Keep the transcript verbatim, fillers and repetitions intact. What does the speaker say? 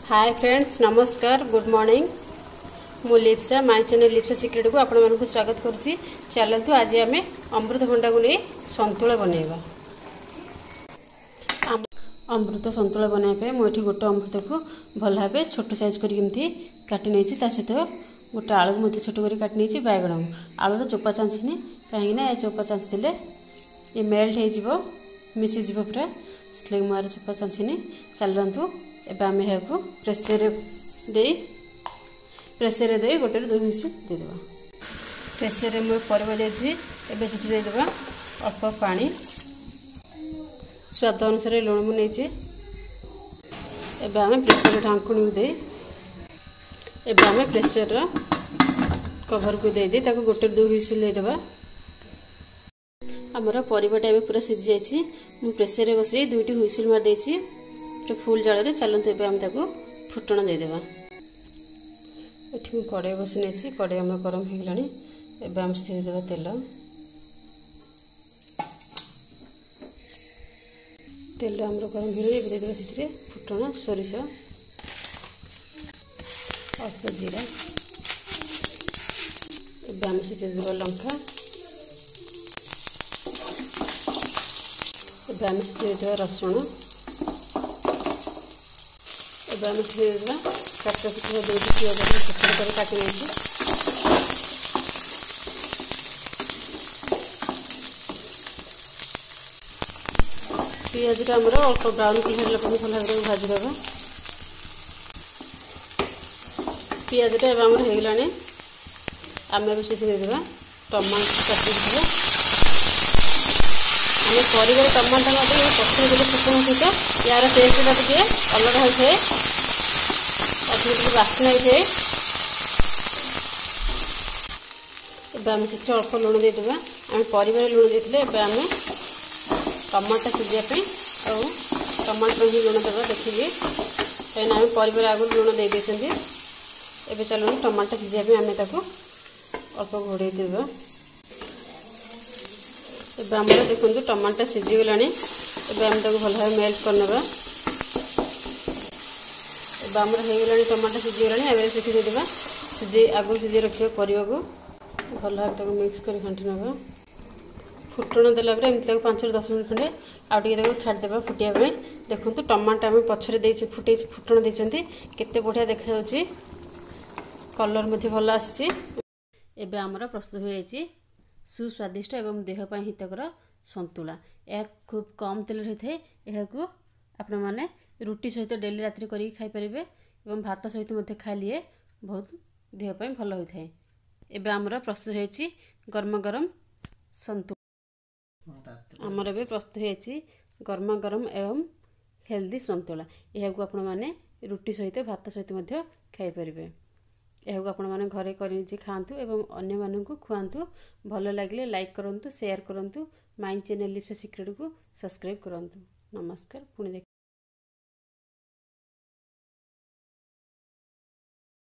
हाय friends, नमस्कार, good morning. मु Lipsa my channel Lipsa secret को आपण मानक स्वागत करुच्ची। चलतु आज आम अमृतभंडा को नहीं संतुला बनैबा। अमृत संतुला बनाइबे मुझे गोटे अमृत को भल भाव छोट साइज करके काटी नहीं सहित गोटे आलू को छोट कर काटी नहीं बैगण आलूर चोपा चाँचनी कहीं चोपा चाँचि ये मेल्ट हो मिसीज पूरा से मुझे चोपा चाँचनी। चलतु एवं आम यहाँ प्रेसर दे प्रेसर दे गोटे दुई मिसी देदेबा। प्रेसर मुझे परिवा देदेबा अल्प पानी स्वाद अनुसार लुण मुझे आम प्रेसर ढाकुणी दे आम प्रेसर कवर को दे दे गोटे दुई हुइसिल देदेबा। आमर परिवाटा ए पूरा सीझी जाइए। मु प्रेसर बस दुईटी हुइसिल मार देछि पूरा फुल जाल। चलते ए आम फुटण देदेबा। ये कड़े बस नहीं कड़े आम गरम हो गलानी। एवं आम से देदेबा तेल तेल आम गरम हो देदेबा से फुटण सोरिष अल्प जीरा एवं आम से देदेबा लंका एवं आम से देदेबा रसुण एवं आम से देदेबा काट कुटा दुईटी पियाज छोट छोट काटी नहीं पियाजटा आमर अल्प ब्राउन कलर भल भाव भाजीदेवा। पियाजटा एवं आमर हो गलानी। आम से देदेबा टमाटो काटी आम परिवार टमाटो पसंद देते फुटण सहित यार टेस्टा टे अलग होता है अधिक बास्ना होता है। आम से अल्प लुण देदेबा। आम परिवार लुण देते आम टमाटो सीझापी और टमाटर ही लुण देवा देखिए कहीं आम परिवार आगुरी लुण दे देते। एवं चलो टमाटो सीझापी आम अल्प घोड़े देवा। एवं आम देखो टमाटो सीझीगला। एवं आम भल भाव मेल्ट करने आम होगला टमाटो सीझीगला। एवं सीखी देदेबा सीझे आगुरी सीझे रखिए परिवा को भल भाव मिक्स कर घाटी ना। फुटण देला एमती पाँच दस मिनट खंडे आगे छाड़देवा फुटिया। देखो टमाटो आम पछरे फुटे फुटण देते केते बढ़िया देखा कलर मध्य भल आसी। एवं आमर प्रस्तुत हो जाए सुस्वादिष्ट एवं देहपाई हितकर संतुला। यह खूब कम तेल होता है। यह आपण मैंने रुटी सहित डेली रात्रि कर खाईपारे एवं भात सहित खाइए बहुत देहपाई भल होता है। एवं आमर प्रस्तुत हो गरम गरम संतुला। आमर ए प्रस्तुत हो गरमा गरम एवं हेल्दी संतुला। यह आपण मैंने रुटी सहित भात सहित खाईपारे। यह आपण मैंने घरे कर खातु एवं अन्य मानक खुआतु। भल लगे लाइक करूँ, शेयर करूँ। माय चैनल लिप्सा सिक्रेट को सब्सक्राइब करूँ। नमस्कार पुणी।